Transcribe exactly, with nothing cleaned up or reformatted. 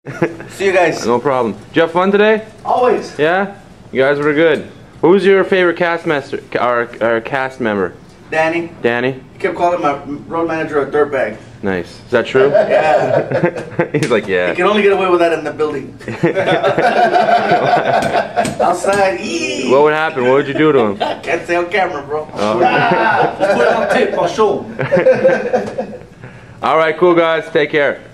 See you guys. No problem. Did you have fun today? Always. Yeah? You guys were good. Who's your favorite cast master, or, or cast member? Danny. Danny? He kept calling my road manager a dirtbag. Nice. Is that true? Yeah. He's like, yeah. You can only get away with that in the building. Outside, eee. What would happen? What would you do to him? Can't say on camera, bro. Oh. Just put it on tape, I'll show him. All right, cool guys. Take care.